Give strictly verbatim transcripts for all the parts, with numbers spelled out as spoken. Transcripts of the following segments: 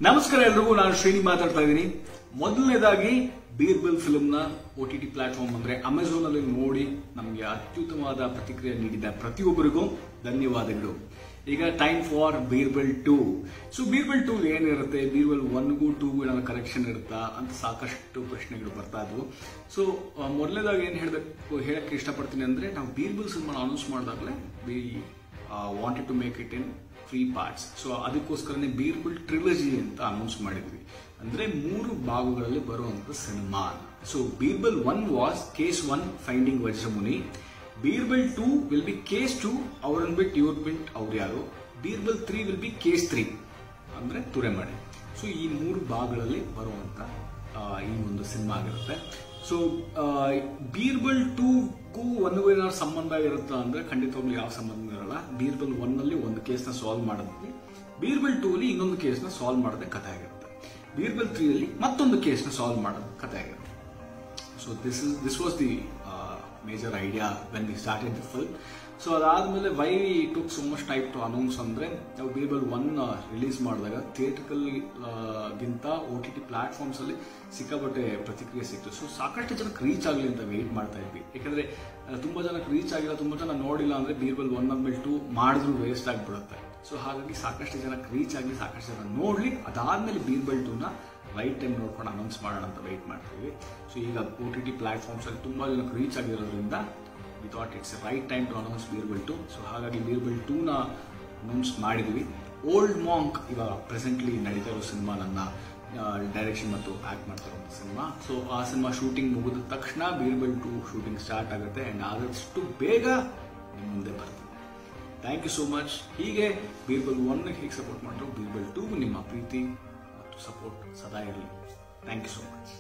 ನಮಸ್ಕಾರ ಎಲ್ರಿಗೂ, ನಾನು ಶ್ರೀನಿ ಮಾತಾಡ್ತಾ ಇದ್ದೀನಿ. ಮೊದಲನೇದಾಗಿ ಬೀರ್ಬಲ್ ಫಿಲ್ಮ್ ನ ಓಟಿಟಿ ಪ್ಲಾಟ್ಫಾರ್ಮ್ ಅಂದ್ರೆ ಅಮೆಝಾನ್ ಅಲ್ಲಿ ನೋಡಿ ನಮಗೆ ಅತ್ಯುತ್ತಮವಾದ ಪ್ರತಿಕ್ರಿಯೆ ನೀಡಿದ ಪ್ರತಿಯೊಬ್ಬರಿಗೂ ಧನ್ಯವಾದಗಳು. ಈಗ time for Birbal two. So Birbal two ಏನಿರುತ್ತೆ, ಬೀರ್ಬಲ್ ಒನ್ಗೂ ಟೂಗೂ ಏನಾದ್ರು ಕನೆಕ್ಷನ್ ಇರುತ್ತಾ ಅಂತ ಸಾಕಷ್ಟು ಪ್ರಶ್ನೆಗಳು ಬರ್ತಾ ಇದ್ವು. ಸೊ ಮೊದಲನೇದಾಗಿ ಏನ್ ಹೇಳಬೇಕು ಹೇಳಕ್ಕೆ ಇಷ್ಟಪಡ್ತೀನಿ ಅಂದ್ರೆ, ನಾವು ಬೀರ್ಬಲ್ ಸಿನಿಮಾ ಅನೌನ್ಸ್ ಮಾಡಿದಾಗಲೇ we wanted to make it in three parts. So ಅದಕ್ಕೋಸ್ಕರನೇ ಬೀರ್ಬಲ್ ಟ್ರಿಲಜಿ ಅಂತ ಅನೌನ್ಸ್ ಮಾಡಿದ್ವಿ, ಅಂದ್ರೆ ಮೂರು ಭಾಗಗಳಲ್ಲಿ ಬರುವಂತ cinema. So Birbal one was case one finding Vajramuni. Birbal two will be case two ಅವ್ರನ್ ಬಿಟ್ ಇವ್ರ ಬಿಟ್ ಅವ್ರು ಯಾರು. Birbal three will be case three ಅಂದ್ರೆ ತುರೆಮಣೆ. ಸೊ ಈ ಮೂರು ಭಾಗಗಳಲ್ಲಿ ಬರುವಂತ ಈ ಒಂದು ಸಿನಿಮಾ ಆಗಿರುತ್ತೆ. ಸೊ ಬೀರ್ಬಲ್ ಟೂಗೂ ಒನ್ಗೂ ಏನಾದ್ರು ಸಂಬಂಧ ಇರುತ್ತಾ ಅಂದ್ರೆ ಖಂಡಿತವಾಗ್ಲೂ ಯಾವ ಸಂಬಂಧ ಇರಲ್ಲ. ಬೀರ್ಬಲ್ ಒನ್ ಅಲ್ಲಿ ಒಂದು ಕೇಸ್ ನ ಸಾಲ್ವ್ ಮಾಡಿದ್ವಿ, ಬೀರ್ಬಲ್ ಟೂ ಅಲ್ಲಿ ಇನ್ನೊಂದು ಕೇಸ್ ನ ಸಾಲ್ವ್ ಮಾಡದೆ ಕಥೆ ಆಗಿರುತ್ತೆ. ಬೀರ್ಬಲ್ ತ್ರೀ ಅಲ್ಲಿ ಮತ್ತೊಂದು ಕೇಸ್ ನ ಸಾಲ್ವ್ ಮಾಡೋದು ಕಥೆ ಆಗಿರುತ್ತೆ. So this is this was the major idea when we started the film. So ಅದಾದ್ಮೇಲೆ why took so much time to announce ಅಂದ್ರೆ, ನಾವು ಬೀರ್ಬಲ್ ಒನ್ ರಿಲೀಸ್ ಮಾಡಿದಾಗ ಥಿಯೇಟ್ರಿಕಲ್ ಗಿಂತ ಓ ಟಿ ಟಿ ಪ್ಲಾಟ್ಫಾರ್ಮ್ಸ್ ಅಲ್ಲಿ ಸಿಕ್ಕಾಪಟ್ಟೆ ಪ್ರತಿಕ್ರಿಯೆ ಸಿಕ್ತು. ಸೊ ಸಾಕಷ್ಟು ಜನಕ್ಕೆ ರೀಚ್ ಆಗಲಿ ಅಂತ ವೆಯ್ಟ್ ಮಾಡ್ತಾ ಇದ್ವಿ. ಯಾಕಂದ್ರೆ ತುಂಬಾ ಜನಕ್ಕೆ ರೀಚ್ ಆಗಿಲ್ಲ, ತುಂಬಾ ಜನ ನೋಡಿಲ್ಲ ಅಂದ್ರೆ ಬೀರ್ಬಲ್ ಒನ್ ಆದ್ಮೇಲೆ ಟೂ ಮಾಡಿದ್ರು ವೇಸ್ಟ್ ಆಗಿಬಿಡುತ್ತೆ. ಸೊ ಹಾಗಾಗಿ ಸಾಕಷ್ಟು ಜನಕ್ಕೆ ರೀಚ್ ಆಗಲಿ, ಸಾಕಷ್ಟು ಜನ ನೋಡ್ಲಿ, ಅದಾದ್ಮೇಲೆ ಬೀರ್ಬಲ್ ಟೂನ ರೈಟ್ ಟೈಮ್ ನೋಡ್ಕೊಂಡು ಅನೌನ್ಸ್ ಮಾಡೋಣ ಅಂತ ವೆಯ್ಟ್ ಮಾಡ್ತೀವಿ. ಸೊ ಈಗ ಓ ಟಿ ಟಿ ಪ್ಲಾಟ್ಫಾರ್ಮ್ಸ್ ಅಲ್ಲಿ ತುಂಬಾ ಜನಕ್ಕೆ ರೀಚ್ ಆಗಿರೋದ್ರಿಂದ we thought it's right time to announce Birbal two. So ಹಾಗಾಗಿ ಬೀರ್ಬಲ್ ಟೂ ನ ಅನೌನ್ಸ್ ಮಾಡಿದ್ವಿ. ಓಲ್ಡ್ ಮಾಂಕ್ ಇವಾಗ ಪ್ರೆಸೆಂಟ್ಲಿ ನಡೀತಾ ಇರೋ ಸಿನಿಮಾ, ನನ್ನ ಡೈರೆಕ್ಷನ್ ಮತ್ತು ಆಕ್ಟ್ ಮಾಡ್ತಾ ಇರೋ ಸಿನಿಮಾ. ಸೊ ಆ ಸಿನಿಮಾ ಶೂಟಿಂಗ್ ಮುಗಿದ ತಕ್ಷಣ ಬೀರ್ಬಲ್ ಟೂ ಶೂಟಿಂಗ್ ಸ್ಟಾರ್ಟ್ ಆಗುತ್ತೆ ಅಂಡ್ ಆದಷ್ಟು ಬೇಗ ನಿಮ್ಮ ಮುಂದೆ ಬರ್ತೀನಿ. Thank you so much. ಹೀಗೆ ಬೀರ್ಬಲ್ ಒನ್ ಹೇಗೆ ಸಪೋರ್ಟ್ ಮಾಡಿದ್ರು, ಬೀರ್ಬಲ್ ಟೂ ನಿಮ್ಮ ಪ್ರೀತಿ ಮತ್ತು ಸಪೋರ್ಟ್ ಸದಾ ಇರಲಿ. Thank you so much.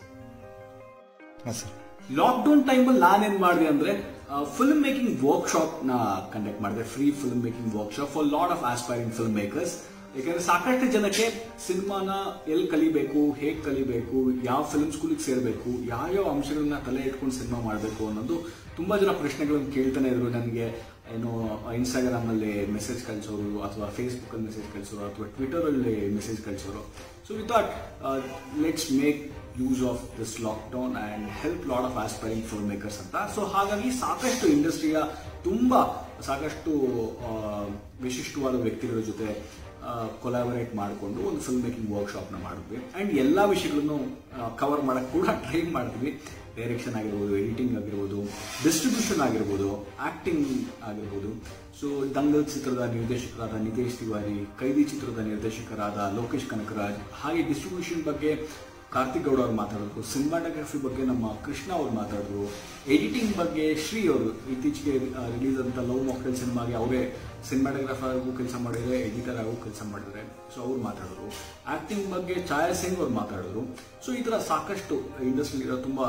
Lockdown time ಅಲ್ಲಿ ನಾನೇನ್ ಮಾಡಿದೆ ಅಂದ್ರೆ, ಫಿಲ್ಮ್ ಮೇಕಿಂಗ್ ವರ್ಕ್ಶಾಪ್ ನ ಕಂಡಕ್ಟ್ ಮಾಡಿದೆ. Free film making workshop for lot of aspiring film makers. ಯಾಕಂದ್ರೆ ಸಾಕಷ್ಟು ಜನಕ್ಕೆ ಸಿನಿಮಾನ ಎಲ್ಲಿ ಕಲಿಬೇಕು, ಹೇಗೆ ಕಲಿಬೇಕು, ಯಾವ ಫಿಲ್ಮ್ ಸ್ಕೂಲಿಗೆ ಸೇರಬೇಕು, ಯಾವ್ಯಾವ ಅಂಶಗಳನ್ನ ತಲೆ ಇಟ್ಕೊಂಡು ಸಿನಿಮಾ ಮಾಡಬೇಕು ಅನ್ನೋದು ತುಂಬಾ ಜನ ಪ್ರಶ್ನೆಗಳನ್ನು ಕೇಳ್ತಾನೆ ಇದ್ರು. ನನಗೆ ಏನು ಇನ್ಸ್ಟಾಗ್ರಾಮ್ ಅಲ್ಲಿ ಮೆಸೇಜ್ ಕಳಿಸೋರು, ಅಥವಾ ಫೇಸ್ಬುಕ್ ಅಲ್ಲಿ ಮೆಸೇಜ್ ಕಳಿಸೋರು, ಅಥವಾ ಟ್ವಿಟರ್ ಅಲ್ಲಿ ಮೆಸೇಜ್ ಕಳಿಸೋರು. So we thought let's make use of this lockdown and help lot of aspiring film makers ಅಂತ. ಸೊ ಹಾಗಾಗಿ ಸಾಕಷ್ಟು ಇಂಡಸ್ಟ್ರಿಯ ತುಂಬಾ ಸಾಕಷ್ಟು ವಿಶಿಷ್ಟವಾದ ವ್ಯಕ್ತಿಗಳ ಜೊತೆ ಕೊಲಾಬರೇಟ್ ಮಾಡಿಕೊಂಡು ಒಂದು ಫಿಲ್ಮ್ ಮೇಕಿಂಗ್ ವರ್ಕ್ಶಾಪ್ ನ ಮಾಡಿದ್ವಿ. ಅಂಡ್ ಎಲ್ಲಾ ವಿಷಯಗಳನ್ನು ಕವರ್ ಮಾಡಕ್ ಕೂಡ ಟ್ರೈ ಮಾಡಿದ್ವಿ. ಡೈರೆಕ್ಷನ್ ಆಗಿರ್ಬೋದು, ಎಡಿಟಿಂಗ್ ಆಗಿರ್ಬೋದು, ಡಿಸ್ಟ್ರಿಬ್ಯೂಷನ್ ಆಗಿರ್ಬೋದು, ಆಕ್ಟಿಂಗ್ ಆಗಿರ್ಬೋದು. ಸೊ ದಂಗಲ್ ಚಿತ್ರದ ನಿರ್ದೇಶಕರಾದ ನಿತೇಶ್ ತಿವಾರಿ, ಕೈದಿ ಚಿತ್ರದ ನಿರ್ದೇಶಕರಾದ ಲೋಕೇಶ್ ಕನಕರಾಜ್, ಹಾಗೆ ಡಿಸ್ಟ್ರಿಬ್ಯೂಷನ್ ಬಗ್ಗೆ ಕಾರ್ತಿಕ್ ಗೌಡ ಅವರು ಮಾತಾಡಿದ್ರು, ಸಿನಿಮಾಟೋಗ್ರಫಿ ಬಗ್ಗೆ ನಮ್ಮ ಕೃಷ್ಣ ಅವರು ಮಾತಾಡಿದ್ರು, ಎಡಿಟಿಂಗ್ ಬಗ್ಗೆ ಶ್ರೀ ಅವರು ಇತ್ತೀಚೆಗೆ ರಿಲೀಸ್ ಅಂತ ಲವ್ ಮೊಕ್ಕಲ್ ಸಿನಿಮಾಗೆ ಅವರೇ ಸಿನಿಮಾಟೋಗ್ರಾಫರ್ ಆಗೂ ಕೆಲಸ ಮಾಡಿದ್ರೆ, ಎಡಿಟರ್ ಆಗೂ ಕೆಲಸ ಮಾಡಿದ್ರೆ. ಸೊ ಅವ್ರು ಮಾತಾಡಿದ್ರು. ಆಕ್ಟಿಂಗ್ ಬಗ್ಗೆ ಛಾಯಾ ಸಿಂಗ್ ಅವ್ರು ಮಾತಾಡಿದ್ರು. ಸೊ ಈ ತರ ಸಾಕಷ್ಟು ಇಂಡಸ್ಟ್ರಿ ಇರೋ ತುಂಬಾ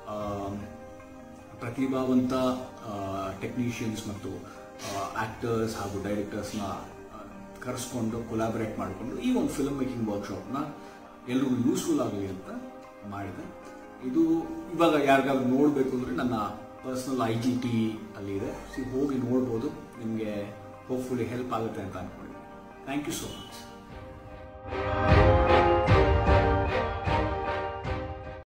ಪ್ರತಿಭಾವಂತ ಟೆಕ್ನಿಷಿಯನ್ಸ್ ಮತ್ತು ಆಕ್ಟರ್ಸ್ ಹಾಗೂ ಡೈರೆಕ್ಟರ್ಸ್ ನ ಕರೆಸ್ಕೊಂಡು ಕೊಲಾಬರೇಟ್ ಮಾಡಿಕೊಂಡು ಈ ಒಂದು ಫಿಲ್ಮ್ ಮೇಕಿಂಗ್ ವರ್ಕ್ಶಾಪ್ ನ ಎಲ್ರಿಗೂ ಯೂಸ್ಫುಲ್ ಆಗಲಿ ಅಂತ ಮಾಡಿದೆ. ಇದು ಇವಾಗ ಯಾರಿಗಾದ್ರು ನೋಡಬೇಕು ಅಂದ್ರೆ ನನ್ನ ಪರ್ಸನಲ್ ಐ ಜಿ ಟಿ ಅಲ್ಲಿ ಇದೆ. ಸೊ ಹೋಗಿ ನೋಡ್ಬೋದು, ನಿಮಗೆ ಹೋಪ್ಫುಲಿ ಹೆಲ್ಪ್ ಆಗುತ್ತೆ ಅಂತ ಅನ್ಕೊಂಡಿದ್ದೀನಿ. Thank you so much.